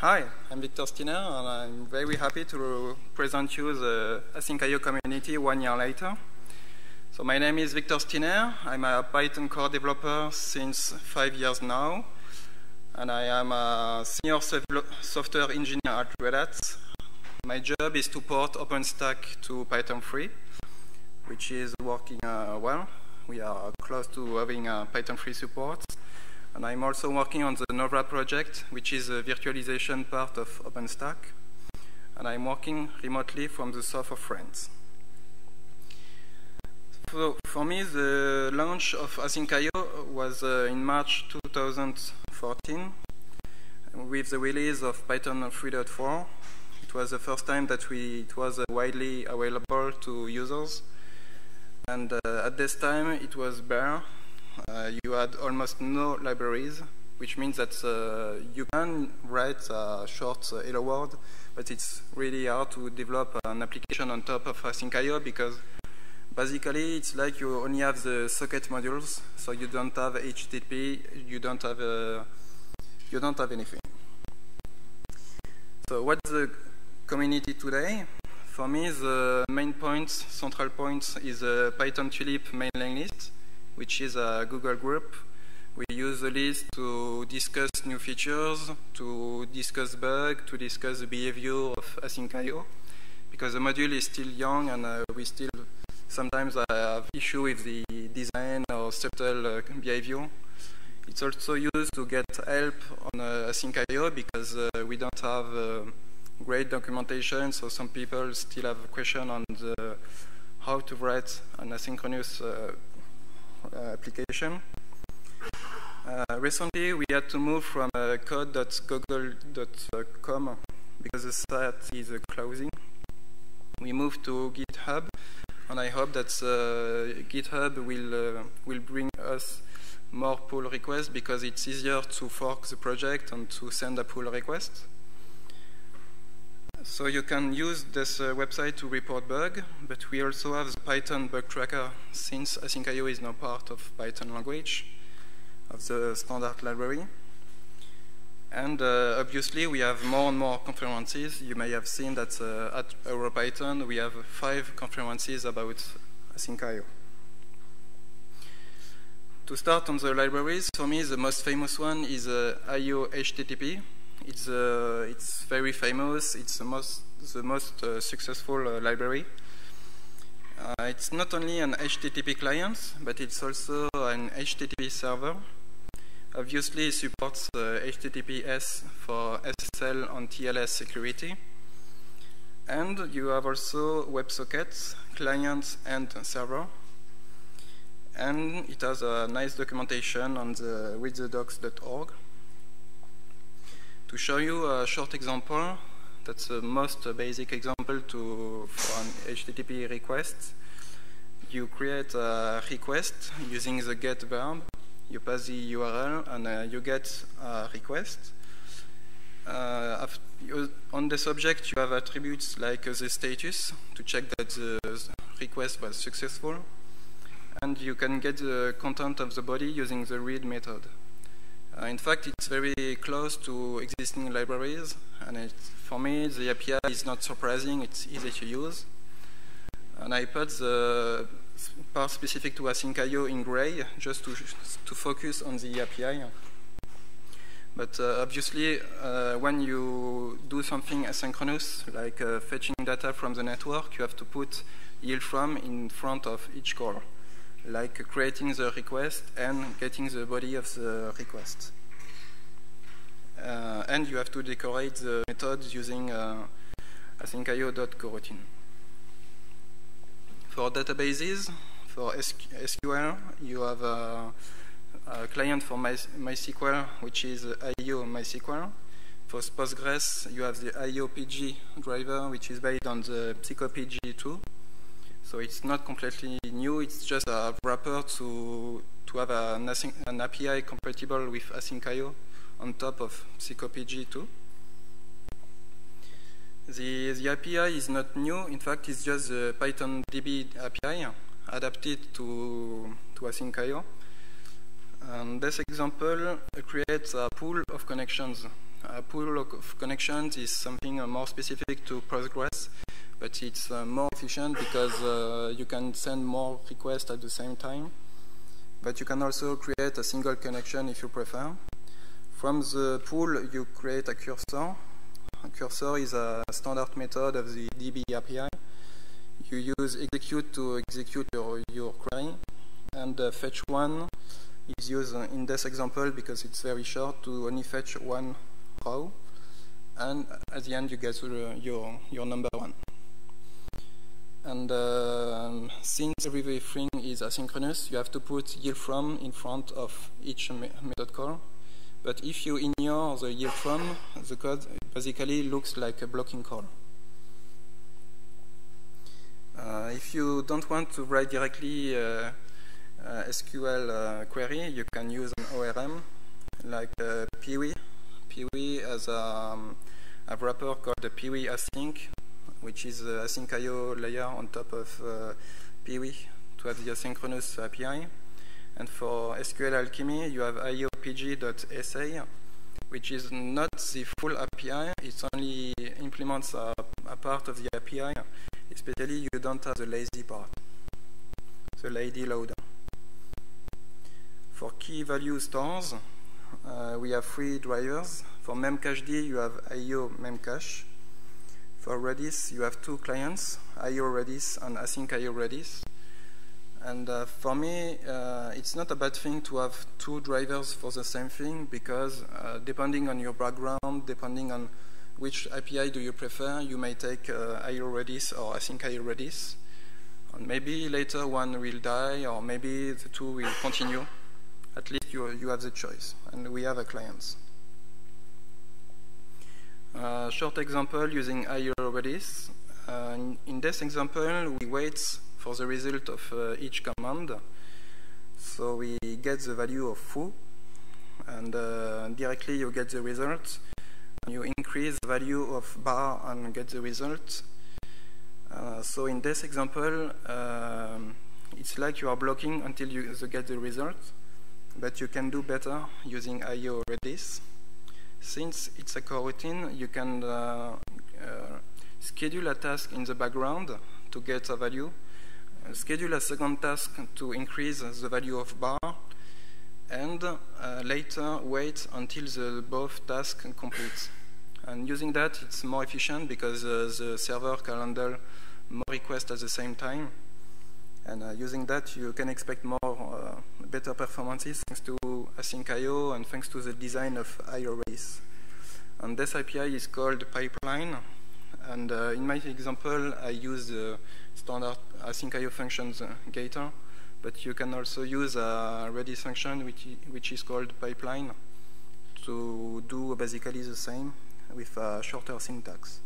Hi, I'm Victor Stiner, and I'm very happy to present you the Async.io community 1 year later. So my name is Victor Stiner. I'm a Python core developer since 5 years now, and I am a senior software engineer at Red Hat. My job is to port OpenStack to Python 3, which is working well. We are close to having Python 3 support. And I'm also working on the Nova project, which is a virtualization part of OpenStack. And I'm working remotely from the south of France. For me, the launch of Async.io was in March 2014 with the release of Python 3.4. It was the first time that it was widely available to users. And at this time, it was bare. You had almost no libraries, which means that you can write a short hello world, but it's really hard to develop an application on top of Async.io because basically it's like you only have the socket modules, so you don't have HTTP, you don't have anything. So what's the community today? For me, the main point, central point, is a Python Tulip mailing list, which is a Google group. We use the list to discuss new features, to discuss bugs, to discuss the behavior of Async.io, because the module is still young and we still sometimes have issue with the design or subtle behavior. It's also used to get help on Async.io because we don't have great documentation, so some people still have a question on how to write an asynchronous application. Recently, we had to move from code.google.com because the site is closing. We moved to GitHub, and I hope that GitHub will bring us more pull requests because it's easier to fork the project and to send a pull request. So you can use this website to report bug, but we also have the Python bug tracker since Async.io is now part of Python language, of the standard library. And obviously we have more and more conferences. You may have seen that at EuroPython we have 5 conferences about Async.io. To start on the libraries, for me the most famous one is IO HTTP. It's very famous. It's the most successful library. It's not only an HTTP client, but it's also an HTTP server. Obviously, it supports HTTPS for SSL and TLS security. And you have also WebSockets, client and server. And it has a nice documentation on the readthedocs.org. To show you a short example, that's the most basic example for an HTTP request. You create a request using the get verb. You pass the URL and you get a request. On the subject, you have attributes like the status to check that the request was successful. And you can get the content of the body using the read method. In fact, it's very close to existing libraries, and for me, the API is not surprising. It's easy to use. And I put the part specific to Async.io in gray, just to focus on the API. But obviously, when you do something asynchronous, like fetching data from the network, you have to put yield from in front of each call, like creating the request and getting the body of the request. And you have to decorate the methods using Async.io.coroutine. For databases, for SQL, you have a client for MySQL, which is IO MySQL. For Postgres, you have the IOPG driver, which is based on the PsychoPG2. So it's not completely new, it's just a wrapper to have an API compatible with Async.io on top of PsychoPG2. The API is not new, in fact it's just the Python DB API adapted to Async.io. And this example creates a pool of connections A pool of connections is something more specific to Postgres, but it's more efficient because you can send more requests at the same time. But you can also create a single connection if you prefer. From the pool, you create a cursor. A cursor is a standard method of the DB API. You use execute to execute your query, and fetch one is used in this example because it's very short to only fetch one row, and at the end you get your number one. And since everything is asynchronous, you have to put yield from in front of each method call. But if you ignore the yield from, the code basically looks like a blocking call. If you don't want to write directly SQL query, you can use an ORM like Piwi. Piwi has a wrapper called the Piwi Async, which is the async IO layer on top of Piwi to have the asynchronous API. And for SQL Alchemy, you have iopg.sa, which is not the full API. It only implements a part of the API. Especially, you don't have the lazy part, the lazy loader. For key value stores, we have three drivers. For memcached, you have IO memcache. For Redis, you have two clients, IO Redis and async IO Redis. And for me, it's not a bad thing to have two drivers for the same thing, because depending on your background, depending on which API do you prefer, you may take IO Redis or async IO Redis. And maybe later one will die, or maybe the two will continue. At least you have the choice, and we have a client. Short example using IO Redis. In this example, we wait for the result of each command. So we get the value of foo, and directly you get the result. You increase the value of bar and get the result. So in this example, it's like you are blocking until you get the result, but you can do better using IO Redis. Since it's a coroutine, you can schedule a task in the background to get a value, schedule a second task to increase the value of bar, and later wait until the both tasks complete. And using that, it's more efficient because the server can handle more requests at the same time. And using that, you can expect more better performances thanks to async IO and thanks to the design of IO Redis. And this API is called pipeline. And in my example, I use the standard async IO functions getter, but you can also use a Redis function which is called pipeline to do basically the same with a shorter syntax.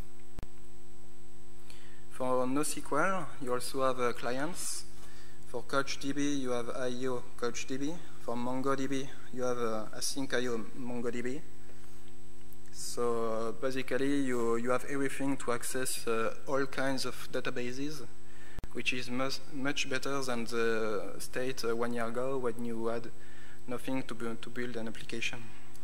For NoSQL, you also have clients. For CouchDB, you have IO CouchDB. For MongoDB, you have async IO MongoDB. So basically, you have everything to access all kinds of databases, which is much better than the state 1 year ago when you had nothing to build an application.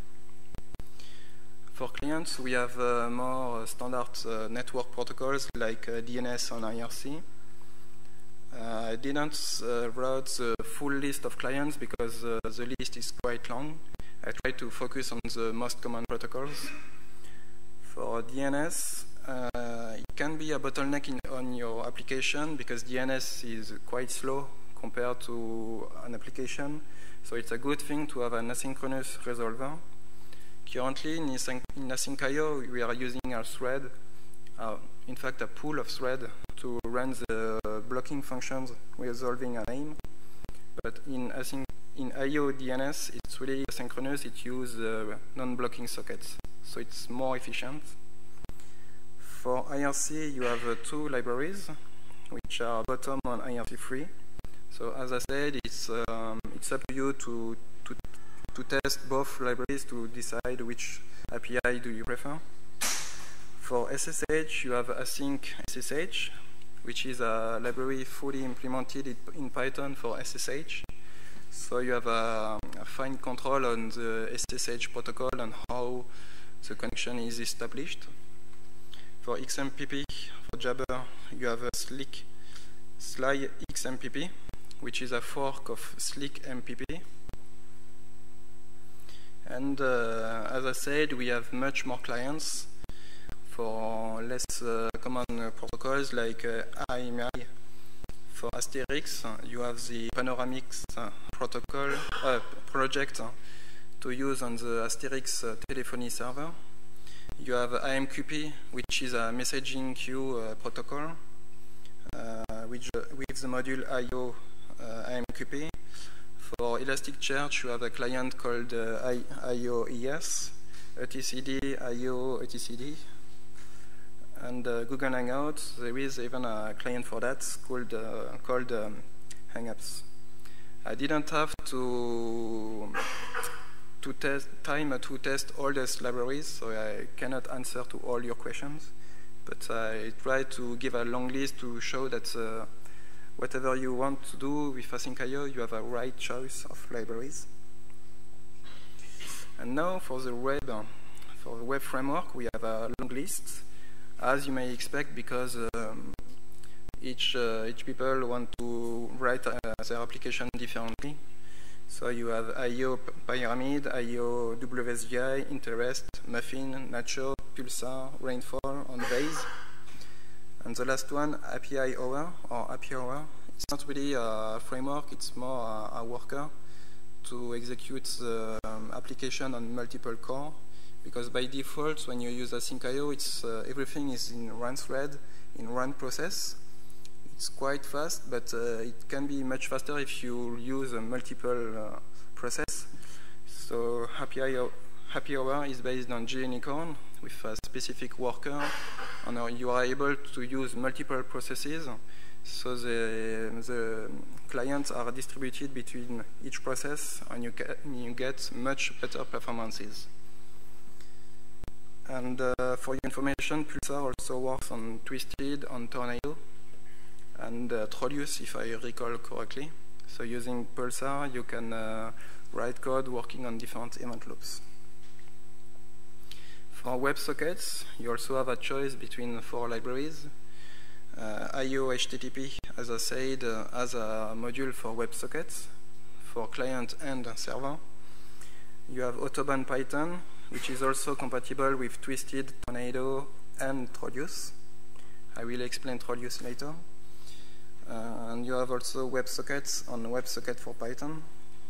For clients, we have more standard network protocols like DNS and IRC. I didn't write the full list of clients because the list is quite long. I tried to focus on the most common protocols. For DNS, it can be a bottleneck on your application because DNS is quite slow compared to an application. So it's a good thing to have an asynchronous resolver. Currently, in async IO, we are using our thread, in fact, a pool of thread to run the blocking functions resolving a name. But in IO DNS, it's really asynchronous. It uses non-blocking sockets, so it's more efficient. For IRC, you have two libraries, which are bottom on IRC3. So as I said, it's up to you to test both libraries to decide which API do you prefer. For SSH, you have async SSH, which is a library fully implemented in Python for SSH. So you have a fine control on the SSH protocol and how the connection is established. For XMPP, for Jabber, you have a Sly XMPP, which is a fork of Slick MPP. And as I said, we have much more clients for less common protocols like IMI. For Asterix, you have the Panoramix protocol project to use on the Asterix telephony server. You have AMQP, which is a messaging queue protocol, with the module IO AMQP. For Elasticsearch, you have a client called IOES, etcd, IO etcd. And Google Hangouts, there is even a client for that called Hangouts. I didn't have to test all these libraries, so I cannot answer to all your questions. But I try to give a long list to show that whatever you want to do with Async.io, you have a right choice of libraries. And now for the web framework, we have a long list, as you may expect, because each people want to write their application differently. So you have IO Pyramid, IO WSGI, Interest, Muffin, Nacho, Pulsar, Rainfall, on Base. And the last one, API Hour, or API Hour. It's not really a framework, it's more a worker to execute the application on multiple core. Because by default, when you use Async.io, it's everything is in one thread, in one process. It's quite fast, but it can be much faster if you use a multiple process. So Happy Hour is based on JUnicorn with a specific worker, and you are able to use multiple processes. So the clients are distributed between each process, and you get much better performances. And for your information, Pulsar also works on Twisted, on Tornado, and Trollius, if I recall correctly. So using Pulsar, you can write code working on different event loops. For WebSockets, you also have a choice between 4 libraries. IO HTTP, as I said, has a module for WebSockets, for client and server. You have Autobahn Python, which is also compatible with Twisted, Tornado, and Trollius. I will explain Trollius later. And you have also WebSockets on WebSocket for Python.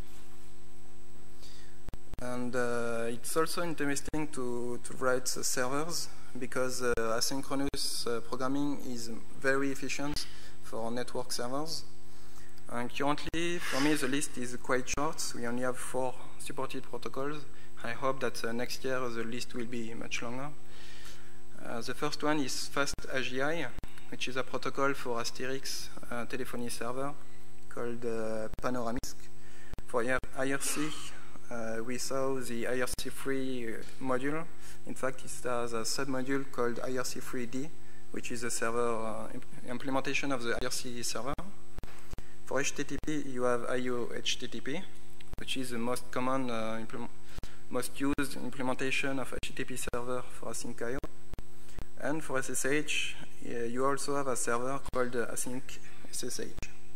And it's also interesting to write servers, because asynchronous programming is very efficient for network servers. And currently, for me, the list is quite short. We only have 4 supported protocols. I hope that next year the list will be much longer. The first one is FastAGI, which is a protocol for Asterix telephony server called Panoramix. For IRC, we saw the IRC3 module. In fact, it has a submodule called IRC3D, which is a server implementation of the IRC server. For HTTP, you have IO HTTP, which is the most common, most used implementation of HTTP server for Async.io. And for SSH, you also have a server called Async SSH.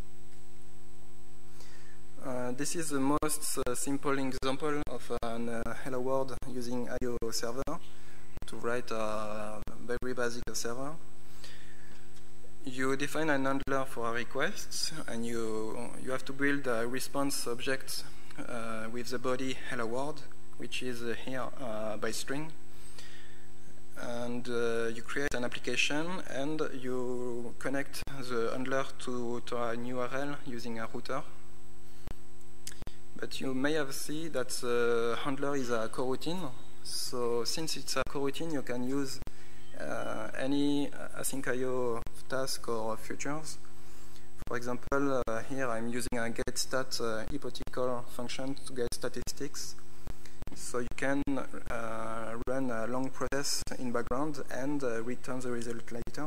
This is the most simple example of an Hello World using IO server to write a very basic server. You define an handler for a request, and you have to build a response object with the body Hello World, which is here by string. And you create an application, and you connect the handler to an URL using a router. But you may have seen that the handler is a coroutine. So since it's a coroutine, you can use any Async.io task or features. For example, here I'm using a getStat hypothetical function to get statistics. So you can run a long process in background and return the result later.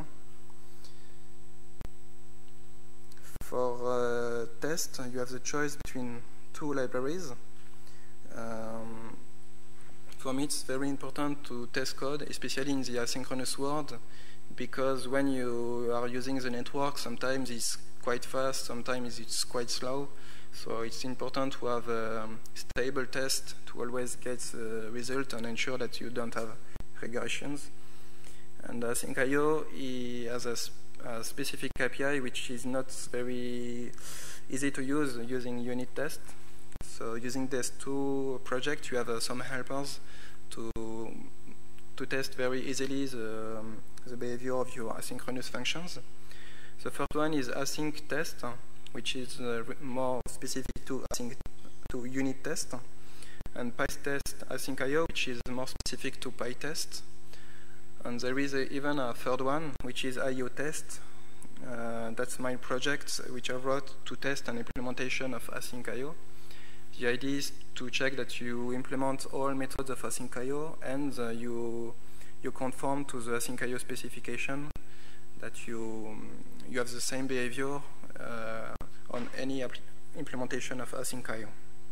For test, you have the choice between 2 libraries. for me it's very important to test code, especially in the asynchronous world, because when you are using the network, sometimes it's quite fast, sometimes it's quite slow. So it's important to have a stable test to always get the result and ensure that you don't have regressions. And Async.io has a specific API which is not very easy to use using unit test. So using these two projects, you have some helpers to test very easily the behavior of your asynchronous functions. The first one is async test, which is more specific to unit test, and PyTest Async.io, which is more specific to PyTest. And there is even a third one, which is IO test. That's my project, which I wrote to test an implementation of Async.io. The idea is to check that you implement all methods of Async.io and you conform to the Async.io specification, that you have the same behavior on any implementation of Async.io.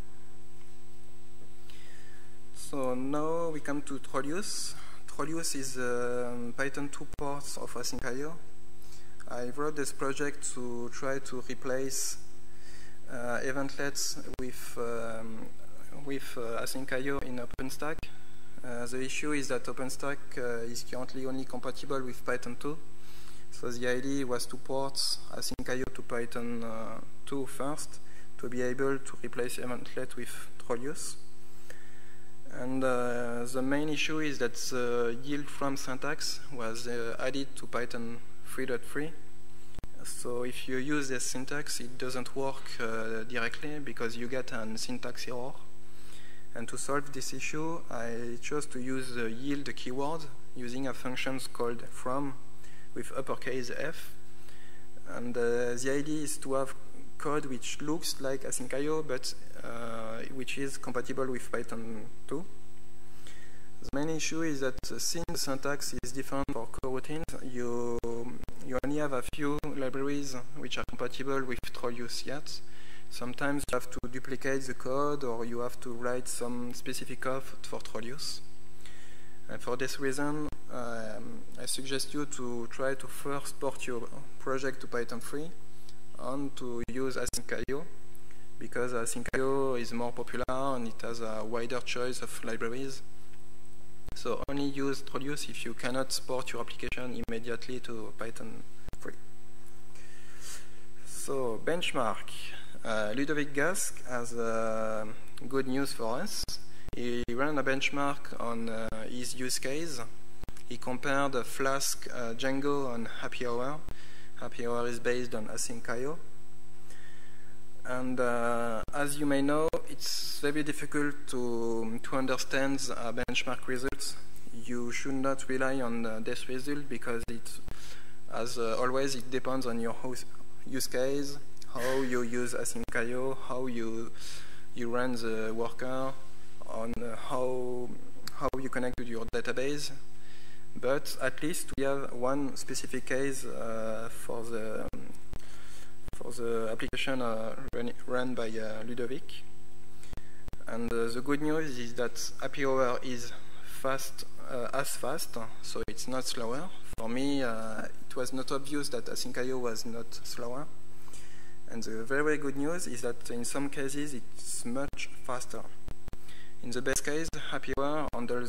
So now we come to Trollius. Trollius is Python 2 parts of Async.io. I wrote this project to try to replace eventlets with Async.io in OpenStack. The issue is that OpenStack is currently only compatible with Python 2. So the idea was to port Async.io to Python 2 first, to be able to replace eventlet with Trollius. And the main issue is that the yield from syntax was added to Python 3.3. So if you use this syntax, it doesn't work directly because you get a syntax error. And to solve this issue, I chose to use the yield keyword using a function called from with uppercase F. And the idea is to have code which looks like Async.io, but which is compatible with Python 2. The main issue is that since the syntax is different for coroutines, you only have a few libraries which are compatible with Trollius yet. Sometimes you have to duplicate the code, or you have to write some specific code for Trollius. And for this reason, I suggest you to try to first port your project to Python 3 and to use Async.io, because Async.io is more popular and it has a wider choice of libraries. So only use Trollius if you cannot port your application immediately to Python 3. So benchmark. Ludovic Gasque has good news for us. He ran a benchmark on his use case. He compared Flask, Django, and Happy Hour. Happy Hour is based on Async.io. And as you may know, it's very difficult to understand benchmark results. You should not rely on this result because as always, it depends on your use case, how you use Async.io, how you run the worker, on how you connect with your database. But at least we have one specific case for the application run by Ludovic. And the good news is that Happy Hour is fast, so it's not slower. For me, it was not obvious that Async.io was not slower. And the very good news is that in some cases it's much faster. In the best case, Happy Hour handles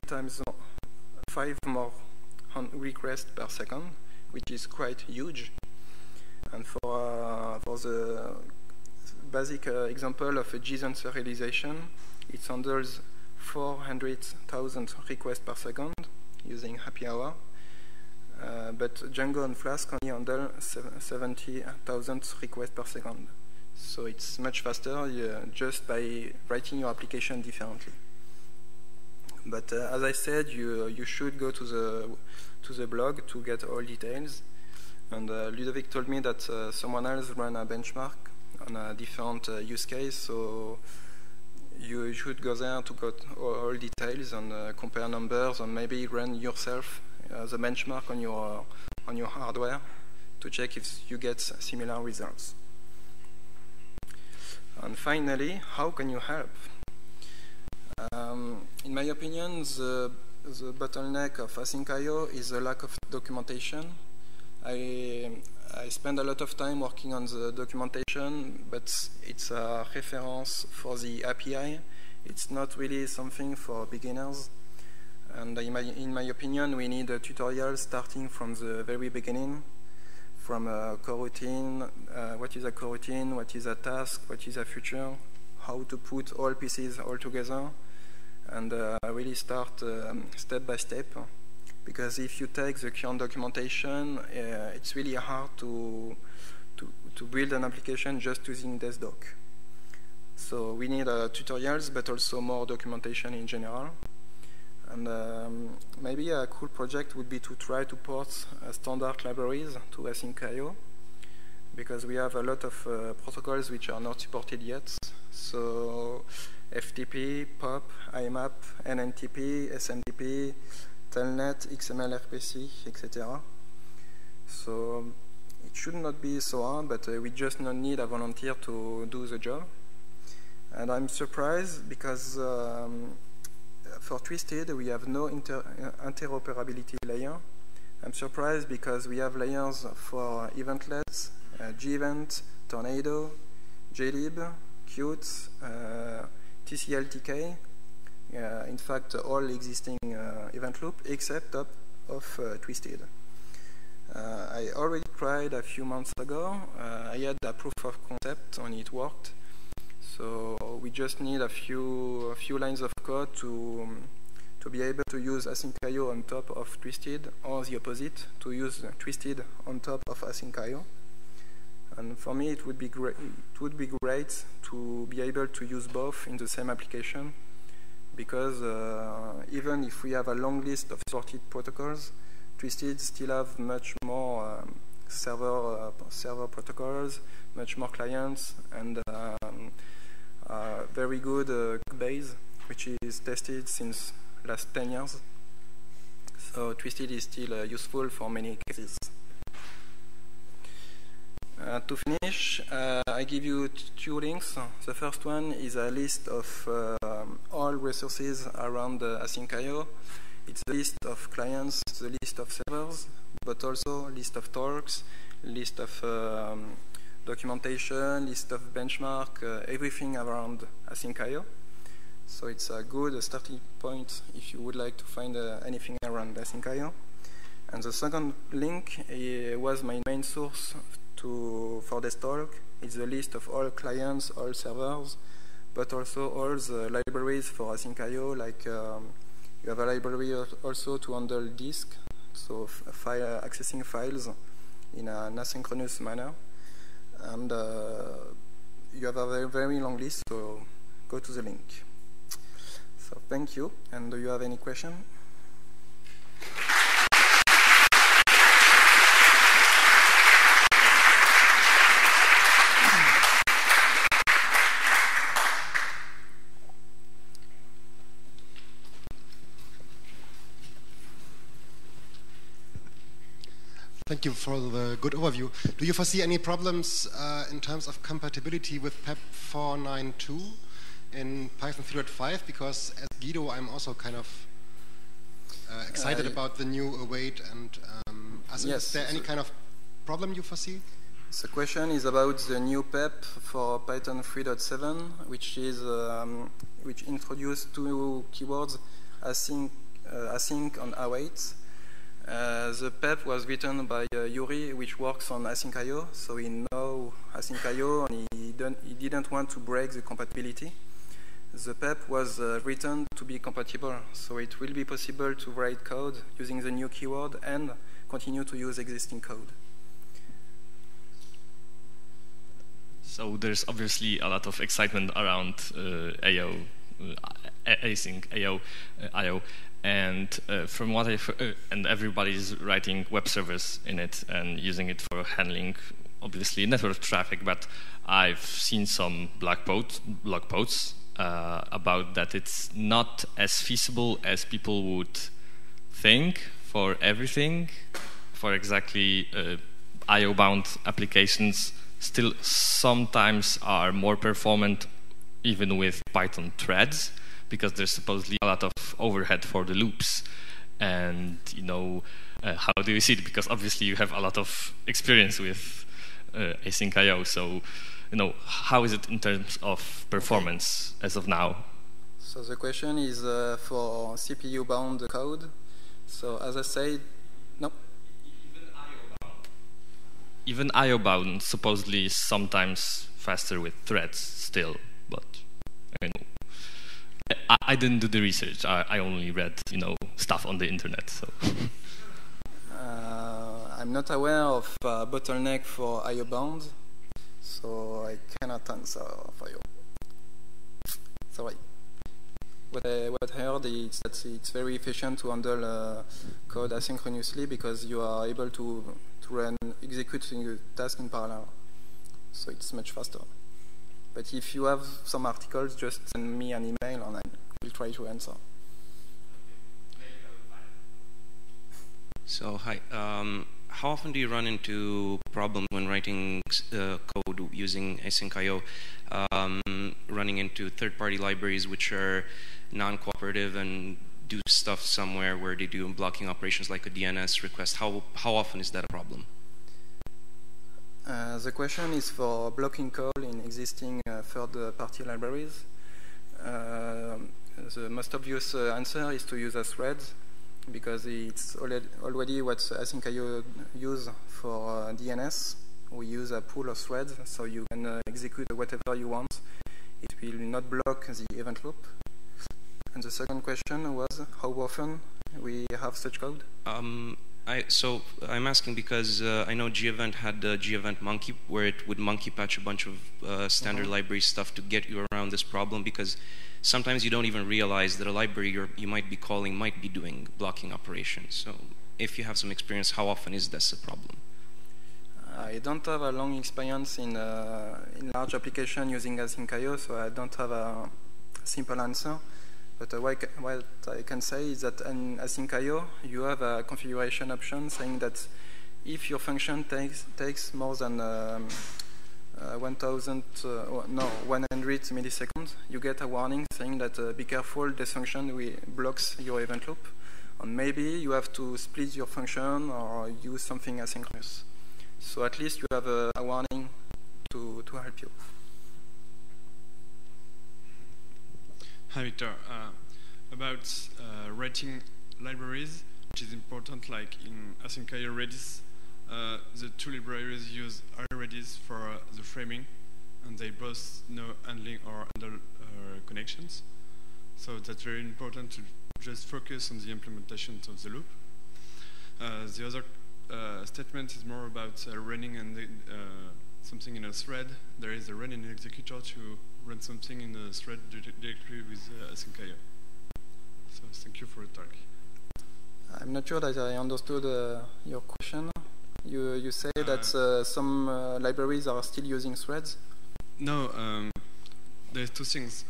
5 more requests per second, which is quite huge. And for the basic example of a JSON serialization, it handles 400,000 requests per second using Happy Hour. But Django and Flask only handle 70,000 requests per second. So it's much faster just by writing your application differently. But as I said, you should go to the blog to get all details. And Ludovic told me that someone else ran a benchmark on a different use case, so you should go there to get all details and compare numbers, and maybe run yourself the benchmark on your hardware to check if you get similar results. And finally, how can you help? In my opinion, the bottleneck of Async.io is the lack of documentation. I spend a lot of time working on the documentation, but it's a reference for the API. It's not really something for beginners. And in my opinion, we need a tutorial starting from the very beginning, from a coroutine, what is a coroutine, what is a task, what is a feature, how to put all pieces all together, and really start step by step. Because if you take the current documentation, it's really hard to build an application just using this doc. So we need tutorials, but also more documentation in general. And maybe a cool project would be to try to port standard libraries to Async.io, because we have a lot of protocols which are not supported yet. So FTP, POP, IMAP, NNTP, SMTP, Telnet, XML RPC, etc. So it should not be so hard, but we just not need a volunteer to do the job. And I'm surprised because for Twisted we have no interoperability layer. I'm surprised because we have layers for eventlets, gevent, Tornado, JLib, Qt, TCL/TK. In fact, all existing event loop except of Twisted. I already tried a few months ago. I had a proof of concept and it worked. So we just need a few lines of code to be able to use Async.io on top of Twisted, or the opposite, to use Twisted on top of Async.io. And for me, it would be great. It would be great to be able to use both in the same application, because even if we have a long list of sorted protocols, Twisted still have much more server protocols, much more clients, and very good code base, which is tested since last 10 years. So Twisted is still useful for many cases. To finish, I give you two links. The first one is a list of all resources around Async.io. It's a list of clients, the list of servers, but also list of talks, list of documentation, list of benchmark, everything around Async.io. So it's a good starting point if you would like to find anything around Async.io. And the second link was my main source for this talk. It's the list of all clients, all servers, but also all the libraries for Async.io. Like you have a library also to handle disk, so accessing files in an asynchronous manner. And you have a very, very long list, so go to the link. So thank you. And do you have any question? Thank you for the good overview. Do you foresee any problems in terms of compatibility with PEP 492 in Python 3.5? Because as Guido, I'm also kind of excited about the new await. And yes, is there any kind of problem you foresee? The question is about the new PEP for Python 3.7, which introduced two keywords, async and await. The PEP was written by Yuri, which works on Async.io, so he knows Async.io and he didn't want to break the compatibility. The PEP was written to be compatible, so it will be possible to write code using the new keyword and continue to use existing code. So there's obviously a lot of excitement around Async.io. And from what I've and everybody's writing web servers in it and using it for handling, obviously, network traffic. But I've seen some blog posts about that it's not as feasible as people would think for everything. For exactly IO-bound applications still sometimes are more performant even with Python threads. because there's supposedly a lot of overhead for the loops. And how do you see it? Because obviously you have a lot of experience with async I/O. So, how is it in terms of performance as of now? So the question is for CPU-bound code. So as I said, no. Even I/O bound supposedly is sometimes faster with threads still, but I didn't do the research. I only read stuff on the internet. So I'm not aware of a bottleneck for I/O bound, so I cannot answer for you. Sorry. What I heard is that it's very efficient to handle code asynchronously because you are able to execute a task in parallel. So it's much faster. But if you have some articles, just send me an email and I will try to answer. So hi, how often do you run into problems when writing code using async I/O, running into third-party libraries which are non-cooperative and do stuff somewhere where they do blocking operations like a DNS request? How often is that a problem? The question is for blocking code in existing third-party libraries. The most obvious answer is to use a thread, because it's already what async I/O use for DNS. We use a pool of threads, so you can execute whatever you want. It will not block the event loop. And the second question was how often we have such code? So I'm asking because I know G-Event had G-Event Monkey, where it would monkey patch a bunch of standard library stuff to get you around this problem, because sometimes you don't even realize that a library you might be calling might be doing blocking operations. So if you have some experience, how often is this a problem? I don't have a long experience in large application using async I/O, so I don't have a simple answer. But what I can say is that in async I/O, you have a configuration option saying that if your function takes more than 100 milliseconds, you get a warning saying that be careful, this function blocks your event loop. And maybe you have to split your function or use something asynchronous. So at least you have a warning to help you. Hi, Victor. About writing libraries, which is important, like in async I/O Redis, the two libraries use iRedis for the framing, and they both know handling or handle connections. So that's very important to just focus on the implementation of the loop. The other statement is more about running and something in a thread. There is a running executor to run something in a thread directly with async I/O. So thank you for the talk. I'm not sure that I understood your question. You say that some libraries are still using threads? No, there's two things.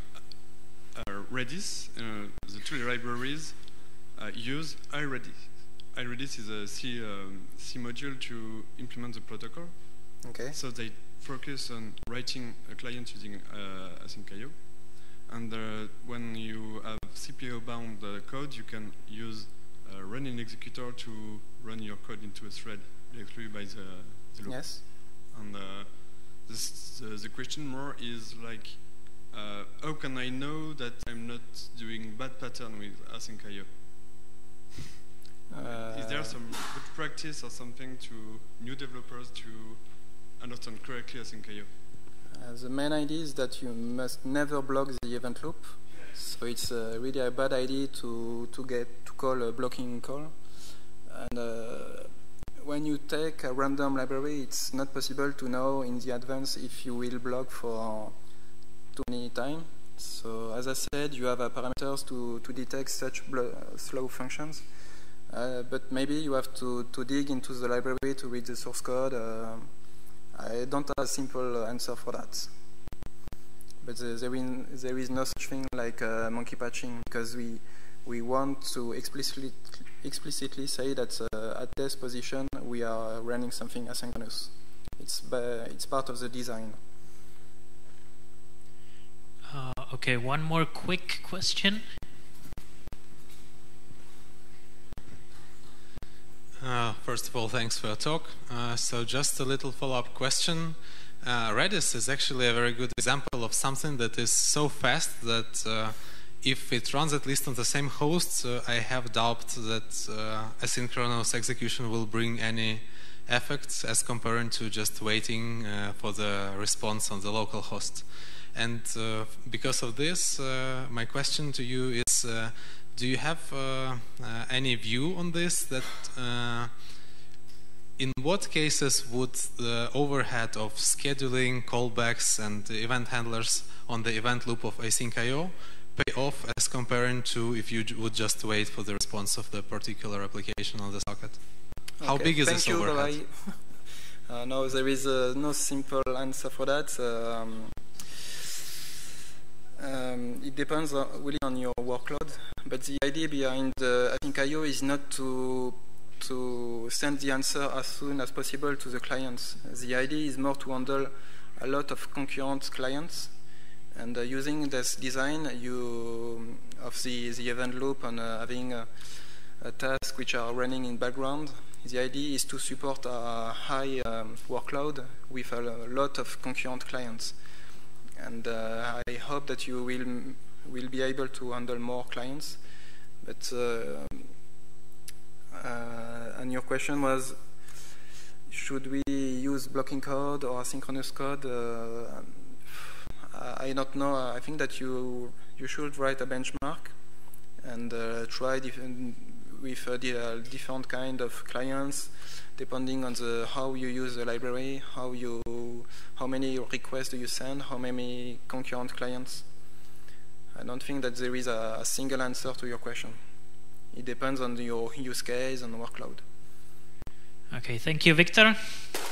Redis, the two libraries use iRedis. iRedis is a C module to implement the protocol. Okay. So they focus on writing a client using async I/O. And when you have CPU-bound code, you can use a running executor to run your code into a thread directly by the loop. Yes. And the question more is like, how can I know that I'm not doing bad pattern with async I/O? Is there some good practice or something to new developers to understand correctly async I/O? The main idea is that you must never block the event loop. So it's really a bad idea to call a blocking call. And when you take a random library, it's not possible to know in the advance if you will block for too many time. So as I said, you have parameters to detect such slow functions. But maybe you have to dig into the library to read the source code. I don't have a simple answer for that. But there is no such thing like monkey patching, because we want to explicitly say that at this position we are running something asynchronous. It's part of the design. Okay, one more quick question. First of all, thanks for your talk. So just a little follow-up question. Redis is actually a very good example of something that is so fast that if it runs at least on the same host, I have doubt that asynchronous execution will bring any effects as comparing to just waiting for the response on the local host. And because of this, my question to you is, do you have any view on this, that in what cases would the overhead of scheduling callbacks and event handlers on the event loop of async.io pay off as comparing to if you would just wait for the response of the particular application on the socket? Okay, how big is this overhead? No, there is no simple answer for that. It depends really on your workload, but the idea behind async.io is not to send the answer as soon as possible to the clients. The idea is more to handle a lot of concurrent clients, and using this design of the event loop and having a task which are running in background. The idea is to support a high workload with a lot of concurrent clients. And I hope that you will be able to handle more clients. But and your question was, should we use blocking code or asynchronous code? I don't know. I think that you should write a benchmark and try with different kind of clients, depending on how you use the library, how many requests do you send, how many concurrent clients. I don't think that there is a single answer to your question. It depends on your use case and workload. Okay, thank you, Victor.